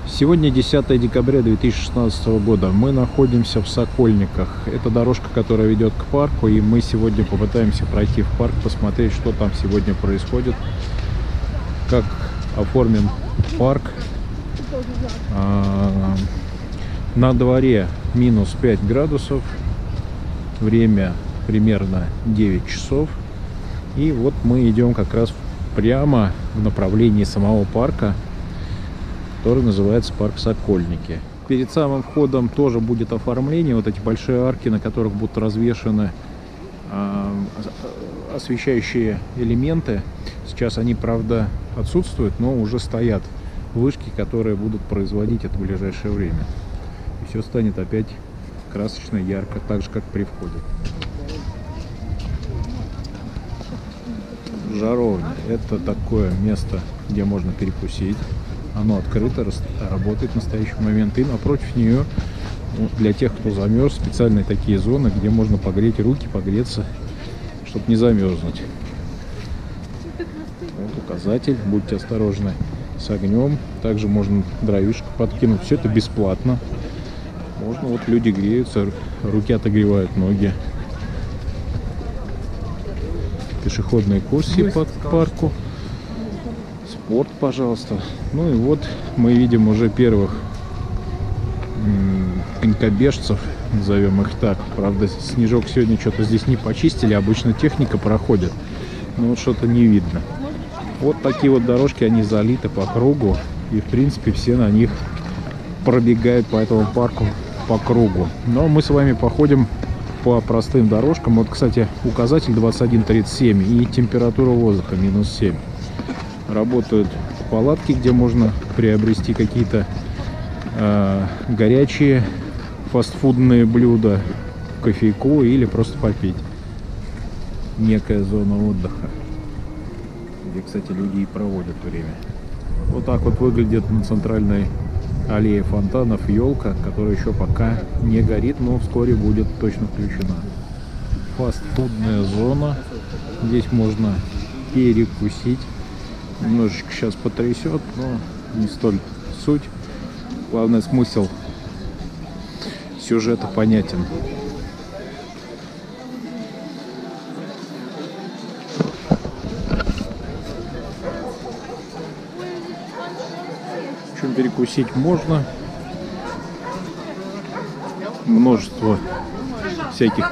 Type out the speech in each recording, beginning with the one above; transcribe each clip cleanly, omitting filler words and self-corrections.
Сегодня 10 декабря 2016 года. Мы находимся в Сокольниках. Это дорожка, которая ведет к парку, и мы сегодня попытаемся пройти в парк, посмотреть, что там сегодня происходит, как оформлен парк. На дворе минус 5 градусов, время примерно 9 часов. И вот мы идем как раз прямо в направлении самого парка, который называется парк Сокольники. Перед самым входом тоже будет оформление, вот эти большие арки, на которых будут развешаны освещающие элементы. Сейчас они, правда, отсутствуют, но уже стоят вышки, которые будут производить это в ближайшее время. И все станет опять красочно, ярко, так же, как при входе. Жаровня – это такое место, где можно перекусить. Оно открыто, работает в настоящий момент. И напротив нее, для тех, кто замерз, специальные такие зоны, где можно погреть руки, погреться, чтобы не замерзнуть. Вот указатель, будьте осторожны с огнем. Также можно дровишку подкинуть. Все это бесплатно. Можно, вот люди греются, руки отогревают, ноги. Пешеходные курсы по парку. Спорт, пожалуйста. Ну и вот мы видим уже первых конькобежцев, назовем их так. Правда, снежок сегодня что-то здесь не почистили, обычно техника проходит, но вот что-то не видно. Вот такие вот дорожки, они залиты по кругу, и в принципе все на них пробегают по этому парку по кругу. Но мы с вами походим по простым дорожкам. Вот, кстати, указатель 21:37 и температура воздуха минус 7. Работают палатки, где можно приобрести какие-то горячие фастфудные блюда, кофейку или просто попить. Некая зона отдыха, где, кстати, люди и проводят время. Вот так вот выглядит на центральной аллее фонтанов елка, которая еще пока не горит, но вскоре будет точно включена. Фастфудная зона. Здесь можно перекусить. Немножечко сейчас потрясет, но не столь суть. Главный смысл сюжета понятен. В общем, перекусить можно. Множество всяких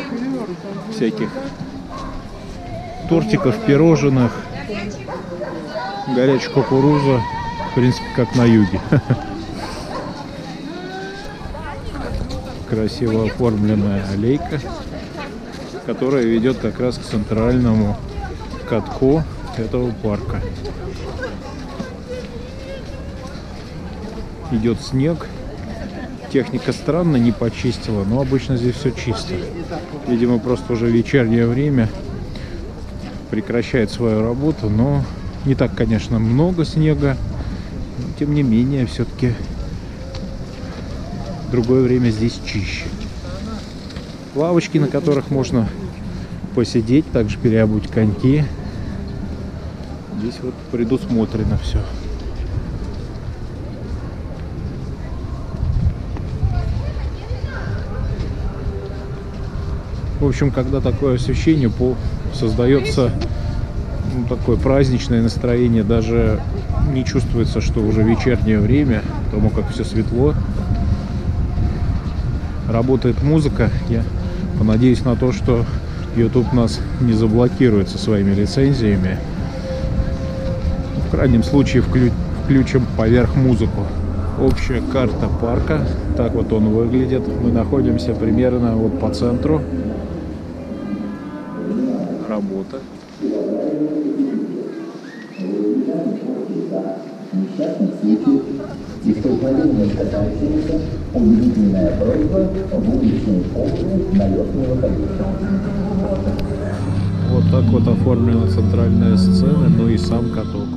тортиков, пирожных. Горячая кукуруза, в принципе, как на юге. Красиво оформленная аллейка, которая ведет как раз к центральному катку этого парка. Идет снег. Техника странно не почистила, но обычно здесь все чисто. Видимо, просто уже вечернее время прекращает свою работу, но не так, конечно, много снега, но тем не менее, все-таки в другое время здесь чище. Лавочки, на которых можно посидеть, также переобуть коньки. Здесь вот предусмотрено все. В общем, когда такое освещение, создается такое праздничное настроение, даже не чувствуется, что уже вечернее время, потому как все светло. Работает музыка. Я понадеюсь на то, что YouTube нас не заблокирует со своими лицензиями. В крайнем случае включим поверх музыку. Общая карта парка. Так вот он выглядит. Мы находимся примерно вот по центру. Работа. Несчастных случаев и столкновения с катающимися, убедительная просьба в уличные полосы налет не выходить. Вот так вот оформлена центральная сцена, ну и сам каток.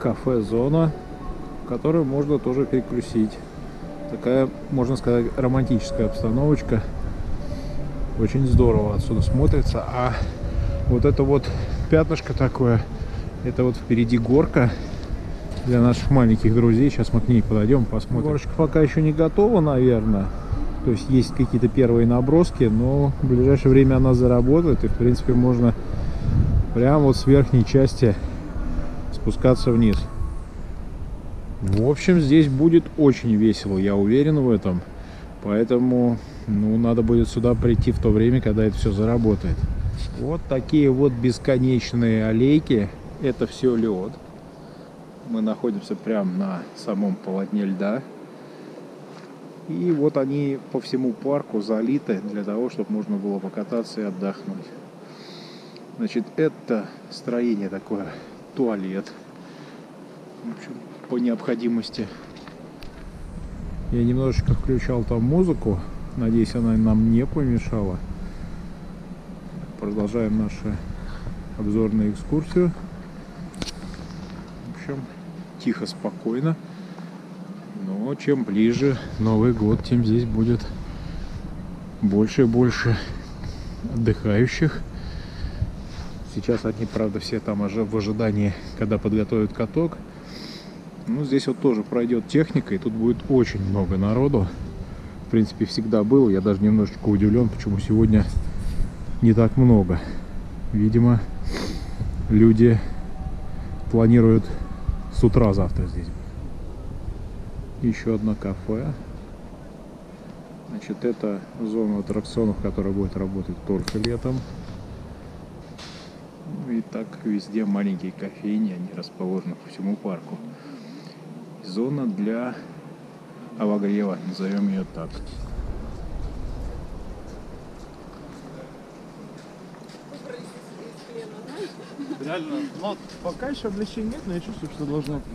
кафе-зона, в которую можно тоже перекусить. Такая, можно сказать, романтическая обстановочка. Очень здорово отсюда смотрится. А вот это вот пятнышко такое, это вот впереди горка для наших маленьких друзей. Сейчас мы к ней подойдем, посмотрим. Горочка пока еще не готова, наверное. То есть есть какие-то первые наброски, но в ближайшее время она заработает. И, в принципе, можно прямо вот с верхней части спускаться вниз. В общем, здесь будет очень весело, я уверен в этом. Поэтому, надо будет сюда прийти в то время, когда это все заработает. Вот такие вот бесконечные аллейки. Это все лед. Мы находимся прямо на самом полотне льда. И вот они по всему парку залиты для того, чтобы можно было покататься и отдохнуть. Значит, это строение такое, туалет. В общем, по необходимости. Я немножечко включал там музыку. Надеюсь, она нам не помешала. Продолжаем нашу обзорную экскурсию. В общем, тихо, спокойно. Но чем ближе Новый год, тем здесь будет больше и больше отдыхающих. Сейчас они, правда, все там в ожидании, когда подготовят каток. Здесь вот тоже пройдет техника, и тут будет очень много народу. В принципе, всегда было. Я даже немножечко удивлен, почему сегодня не так много. Видимо, люди планируют с утра завтра здесь. Еще одно кафе. Значит, это зона аттракционов, которая будет работать только летом. И так везде маленькие кофейни, они расположены по всему парку. Зона для обогрева, назовем ее так. Реально, пока еще облегчения нет, но я чувствую, что должно быть.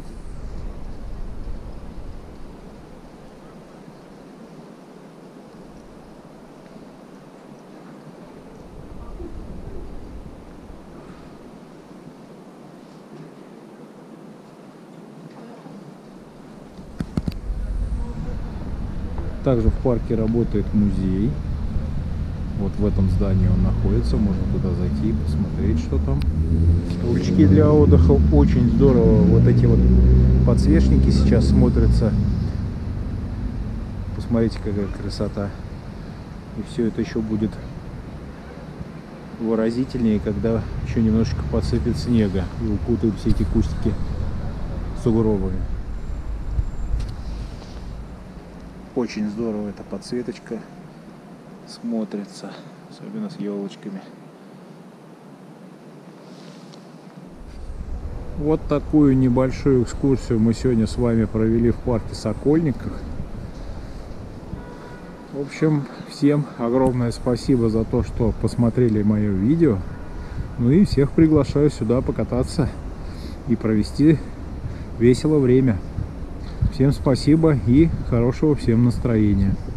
Также в парке работает музей. Вот в этом здании он находится. Можно туда зайти и посмотреть, что там. Стульчики для отдыха. Очень здорово. Вот эти вот подсвечники сейчас смотрятся. Посмотрите, какая красота. И все это еще будет выразительнее, когда еще немножечко подсыпет снега и укутают все эти кустики сугробами. Очень здорово эта подсветочка смотрится, особенно с елочками. Вот такую небольшую экскурсию мы сегодня с вами провели в парке Сокольниках. В общем, всем огромное спасибо за то, что посмотрели мое видео. И всех приглашаю сюда покататься и провести весело время. Всем спасибо и хорошего всем настроения.